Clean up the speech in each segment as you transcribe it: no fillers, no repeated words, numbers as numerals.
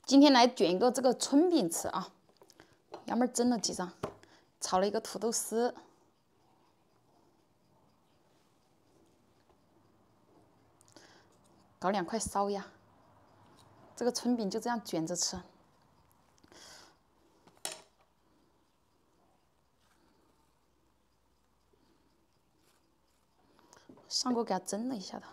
今天来卷一个这个春饼吃啊，要么蒸了几张，炒了一个土豆丝，搞2块烧鸭。这个春饼就这样卷着吃。上锅给它蒸了一下的。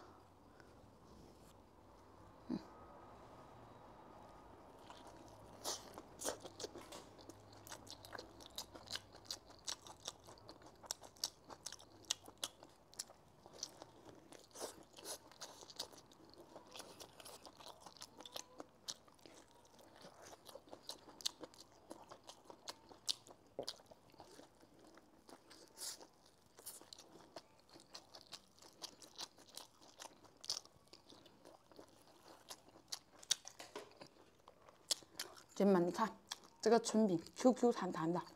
姐妹们，你看这个春饼 ，QQ 弹弹的，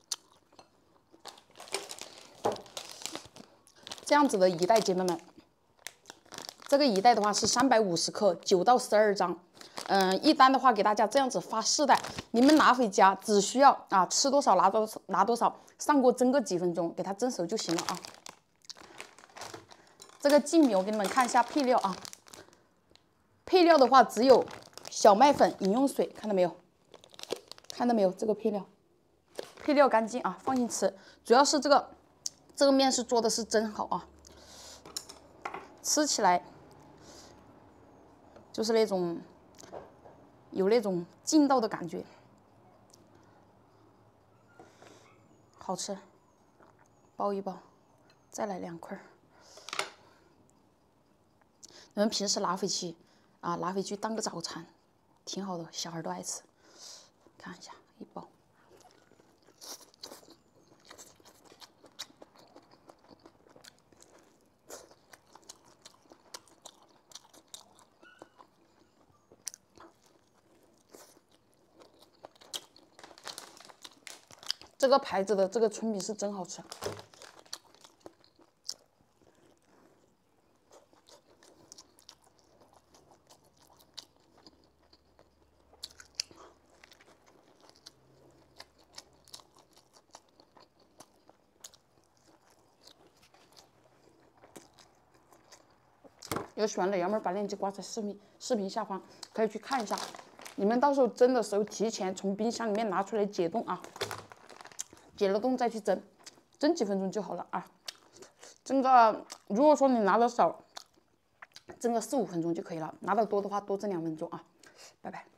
这样子的一袋，姐妹们，这个一袋的话是350克，9到12张。一单的话给大家这样子发4袋，你们拿回家只需要啊吃多少拿多少，上锅蒸个几分钟，给它蒸熟就行了啊。这个净米我给你们看一下配料啊，配料的话只有小麦粉、饮用水，看到没有？ 看到没有？这个配料干净啊，放心吃。主要是这个面是做的是真好啊，吃起来就是那种有那种劲道的感觉，好吃。包一包，再来2块。你们平时拿回去啊，拿回去当个早餐，挺好的，小孩都爱吃。 看一下一包，这个牌子的这个春饼是真好吃。有喜欢的，要么把链接挂在视频下方，可以去看一下。你们到时候蒸的时候，提前从冰箱里面拿出来解冻啊，解了冻再去蒸，蒸几分钟就好了啊。蒸个，如果说你拿的少，蒸个4、5分钟就可以了；拿的多的话，多蒸2分钟啊。拜拜。